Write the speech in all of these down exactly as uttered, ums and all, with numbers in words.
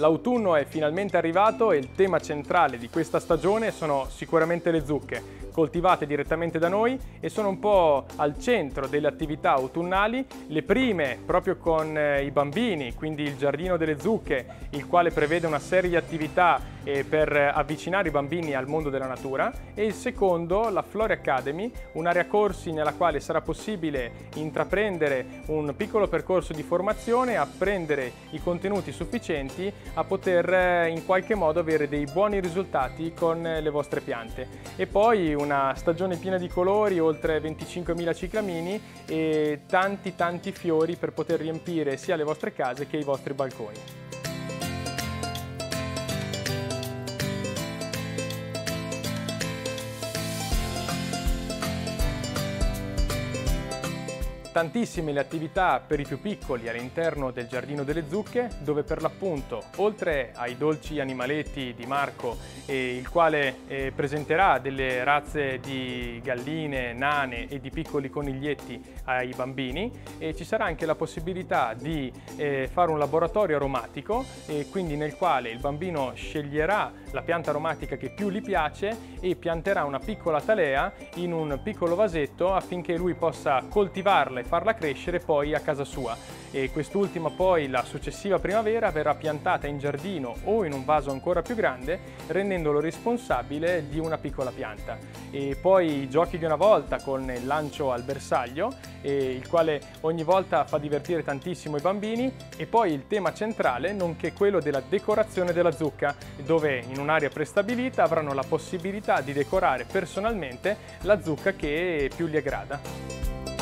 L'autunno è finalmente arrivato e il tema centrale di questa stagione sono sicuramente le zucche, coltivate direttamente da noi e sono un po' al centro delle attività autunnali, le prime proprio con i bambini, quindi il Giardino delle Zucche, il quale prevede una serie di attività eh, per avvicinare i bambini al mondo della natura, e il secondo, la Flora Academy, un'area corsi nella quale sarà possibile intraprendere un piccolo percorso di formazione, apprendere i contenuti sufficienti a poter in qualche modo avere dei buoni risultati con le vostre piante. E poi una stagione piena di colori, oltre venticinquemila ciclamini e tanti tanti fiori per poter riempire sia le vostre case che i vostri balconi. Tantissime le attività per i più piccoli all'interno del Giardino delle Zucche, dove per l'appunto, oltre ai dolci animaletti di Marco, eh, il quale eh, presenterà delle razze di galline, nane e di piccoli coniglietti ai bambini, e ci sarà anche la possibilità di eh, fare un laboratorio aromatico, eh, quindi nel quale il bambino sceglierà la pianta aromatica che più gli piace e pianterà una piccola talea in un piccolo vasetto affinché lui possa coltivarla e farla crescere poi a casa sua. E quest'ultima poi, la successiva primavera, verrà piantata in giardino o in un vaso ancora più grande, rendendolo responsabile di una piccola pianta. E poi i giochi di una volta con il lancio al bersaglio, eh, il quale ogni volta fa divertire tantissimo i bambini, e poi il tema centrale, nonché quello della decorazione della zucca, dove in un'area prestabilita avranno la possibilità di decorare personalmente la zucca che più gli aggrada.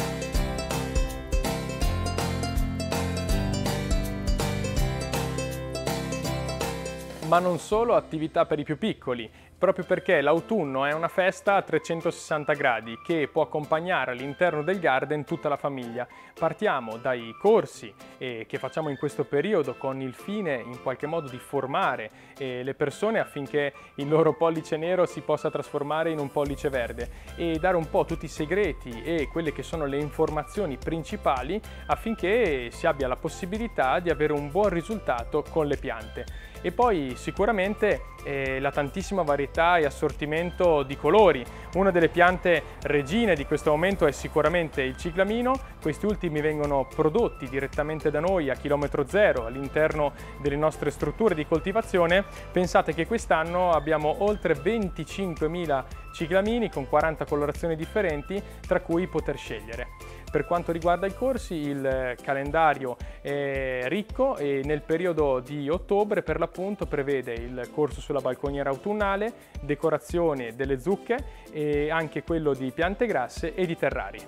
Ma non solo attività per i più piccoli, proprio perché l'autunno è una festa a trecentosessanta gradi che può accompagnare all'interno del garden tutta la famiglia. Partiamo dai corsi eh, che facciamo in questo periodo con il fine in qualche modo di formare eh, le persone affinché il loro pollice nero si possa trasformare in un pollice verde, e dare un po' tutti i segreti e quelle che sono le informazioni principali affinché si abbia la possibilità di avere un buon risultato con le piante. E poi sicuramente eh, la tantissima varietà e assortimento di colori. Una delle piante regine di questo momento è sicuramente il ciclamino. Questi ultimi vengono prodotti direttamente da noi a chilometro zero all'interno delle nostre strutture di coltivazione. Pensate che quest'anno abbiamo oltre venticinquemila ciclamini con quaranta colorazioni differenti tra cui poter scegliere. Per quanto riguarda i corsi, il calendario è ricco e nel periodo di ottobre per l'appunto prevede il corso sulla balconiera autunnale, decorazione delle zucche e anche quello di piante grasse e di terrari.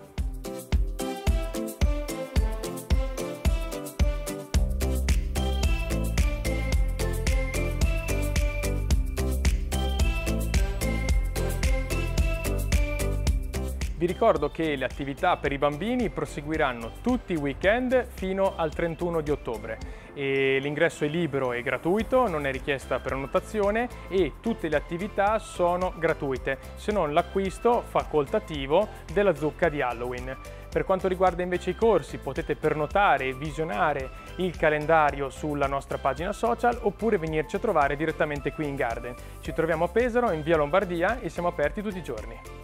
Vi ricordo che le attività per i bambini proseguiranno tutti i weekend fino al trentuno di ottobre. L'ingresso è libero e gratuito, non è richiesta prenotazione e tutte le attività sono gratuite, se non l'acquisto facoltativo della zucca di Halloween. Per quanto riguarda invece i corsi, potete prenotare e visionare il calendario sulla nostra pagina social oppure venirci a trovare direttamente qui in Garden. Ci troviamo a Pesaro, in via Lombardia, e siamo aperti tutti i giorni.